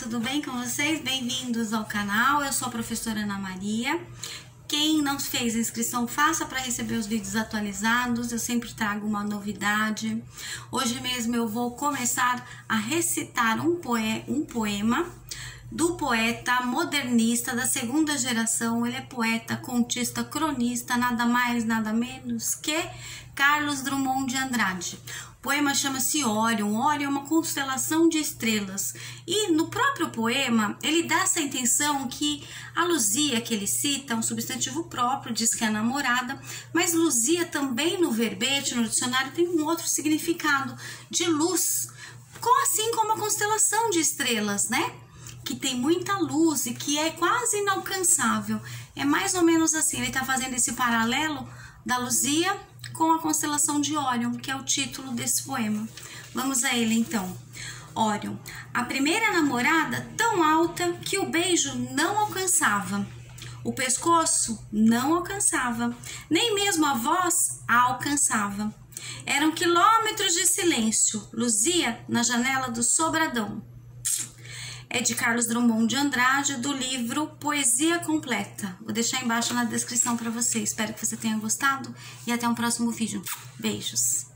tudo bem com vocês? Bem-vindos ao canal, eu sou a professora Ana Maria. Quem não fez a inscrição, faça para receber os vídeos atualizados, eu sempre trago uma novidade. Hoje mesmo eu vou começar a recitar um poema do poeta modernista da segunda geração. Ele é poeta, contista, cronista, nada mais, nada menos que Carlos Drummond de Andrade. O poema chama-se Órion. Órion é uma constelação de estrelas. E no próprio poema, ele dá essa intenção que a Luzia que ele cita, um substantivo próprio, diz que é namorada, mas Luzia também no verbete, no dicionário, tem um outro significado, de luz, assim como a constelação de estrelas, né? Que tem muita luz e que é quase inalcançável. É mais ou menos assim, ele está fazendo esse paralelo da Luzia com a constelação de Órion, que é o título desse poema. Vamos a ele então. Órion. A primeira namorada tão alta que o beijo não alcançava, o pescoço não alcançava, nem mesmo a voz a alcançava. Eram quilômetros de silêncio, luzia na janela do sobradão. É de Carlos Drummond de Andrade, do livro Poesia Completa. Vou deixar embaixo na descrição para você. Espero que você tenha gostado e até um próximo vídeo. Beijos!